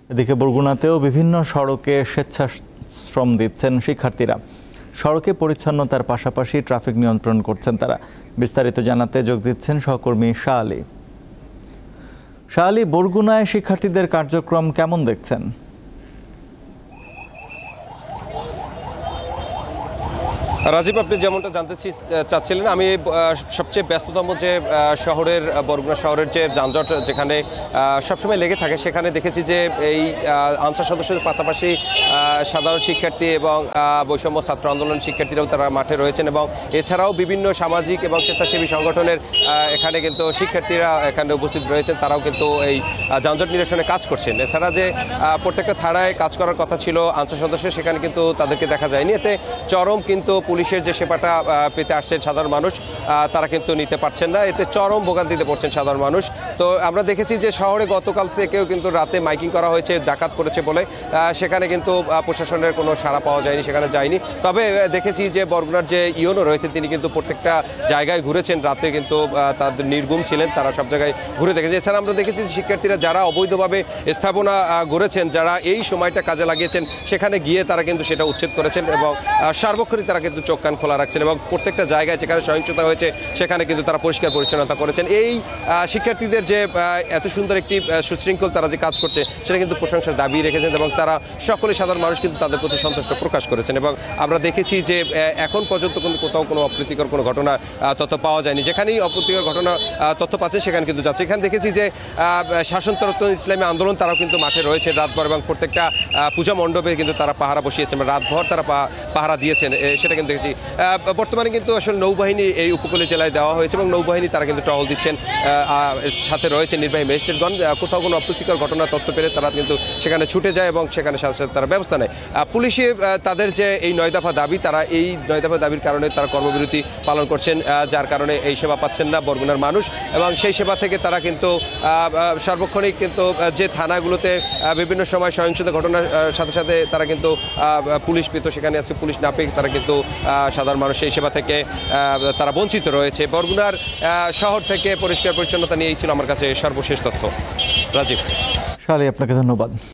এদিকে বরগুনাতেও বিভিন্ন সড়কে স্বেচ্ছাশ্রম দিচ্ছেন শিক্ষার্থীরা। সড়কে পরিচ্ছন্নতার পাশাপাশি ট্রাফিক নিয়ন্ত্রণ করছেন তারা। বিস্তারিত জানাতে যোগ দিচ্ছেন সহকর্মী শাহ আলী। শাহ আলী, বরগুনায় শিক্ষার্থীদের কার্যক্রম কেমন দেখছেন? রাজীব, আপনি যেমনটা জানতে চাচ্ছিলেন, আমি সবচেয়ে ব্যস্ততম যে শহরের বরগুনা শহরের যে যানজট যেখানে সবসময় লেগে থাকে, সেখানে দেখেছি যে এই আনসার সদস্যদের পাশাপাশি সাধারণ শিক্ষার্থী এবং বৈষম্য ছাত্র আন্দোলন শিক্ষার্থীরাও তারা মাঠে রয়েছেন এবং এছাড়াও বিভিন্ন সামাজিক এবং স্বেচ্ছাসেবী সংগঠনের এখানে কিন্তু শিক্ষার্থীরা এখানে উপস্থিত রয়েছেন। তারাও কিন্তু এই যানজট নিরসনে কাজ করছেন। এছাড়া যে প্রত্যেকটা থানায় কাজ করার কথা ছিল আনসার সদস্য, সেখানে কিন্তু তাদেরকে দেখা যায়নি। এতে চরম কিন্তু পুলিশের যে সেবাটা পেতে আসছেন সাধারণ মানুষ, তারা কিন্তু নিতে পারছেন না। এতে চরম ভোগান্তিতে পড়ছেন সাধারণ মানুষ। তো আমরা দেখেছি যে শহরে গতকাল থেকেও কিন্তু রাতে মাইকিং করা হয়েছে ডাকাত করেছে বলে, সেখানে কিন্তু প্রশাসনের কোনো সাড়া পাওয়া যায়নি, সেখানে যায়নি। তবে দেখেছি যে বরগুনার যে ইউনো রয়েছেন, তিনি কিন্তু প্রত্যেকটা জায়গায় ঘুরেছেন। রাতে কিন্তু তাদের নির্গুম ছিলেন, তারা সব জায়গায় ঘুরে দেখেছে। এছাড়া আমরা দেখেছি যে শিক্ষার্থীরা যারা অবৈধভাবে স্থাপনা গড়েছেন, যারা এই সময়টা কাজে লাগিয়েছেন, সেখানে গিয়ে তারা কিন্তু সেটা উচ্ছেদ করেছেন এবং সার্বক্ষণিক তারা কিন্তু চোখ কান খোলা রাখছেন এবং প্রত্যেকটা জায়গায় যেখানে সহিংসতা হয়েছে সেখানে কিন্তু তারা পরিষ্কার পরিচ্ছন্নতা করেছেন। এই শিক্ষার্থীদের যে এত সুন্দর একটি সুশৃঙ্খল তারা যে কাজ করছে, সেটা কিন্তু প্রশংসার দাবি রেখেছেন এবং তারা সকলে সাধারণ মানুষ কিন্তু তাদের প্রতি সন্তুষ্ট প্রকাশ করেছেন। এবং আমরা দেখেছি যে এখন পর্যন্ত কিন্তু কোথাও কোনো অপ্রীতিকর কোনো ঘটনা তথ্য পাওয়া যায়নি। যেখানেই অপ্রীতিকর ঘটনা তথ্য পাচ্ছে সেখানে কিন্তু যাচ্ছে। এখানে দেখেছি যে শাসনতন্ত্র ইসলামী আন্দোলন তারাও কিন্তু মাঠে রয়েছে রাতভর এবং প্রত্যেকটা পূজা মণ্ডপে কিন্তু তারা পাহারা বসিয়েছেন, রাতভর তারা পাহারা দিয়েছেন, সেটা কিন্তু দেখেছি। বর্তমানে কিন্তু আসলে নৌবাহিনী এই উপকূলীয় জেলায় দেওয়া হয়েছে এবং নৌবাহিনী তারা কিন্তু টহল দিচ্ছেন। সাথে রয়েছে নির্বাহী ম্যাজিস্ট্রেটগণ। কোথাও কোনো অপ্রীতিকর ঘটনা তথ্য পেলে তারা কিন্তু সেখানে ছুটে যায় এবং সেখানে সাথে সাথে তারা ব্যবস্থা নেয়। পুলিশে তাদের যে এই 9 দফা দাবি, তারা এই 9 দফা দাবির কারণে তারা কর্মবিরতি পালন করছেন, যার কারণে এই সেবা পাচ্ছেন না বরগুনার মানুষ। এবং সেই সেবা থেকে তারা কিন্তু সার্বক্ষণিক কিন্তু যে থানাগুলোতে বিভিন্ন সময় সহিংসতা ঘটনার সাথে সাথে তারা কিন্তু পুলিশ পেত, সেখানে আছে পুলিশ না পেয়ে তারা কিন্তু সাধারণ মানুষ এই সেবা থেকে তারা বঞ্চিত রয়েছে। বরগুনার শহর থেকে পরিষ্কার পরিচ্ছন্নতা নিয়েই ছিল আমার কাছে সর্বশেষ তথ্য। রাজীব। শাহ আলী, আপনাকে ধন্যবাদ।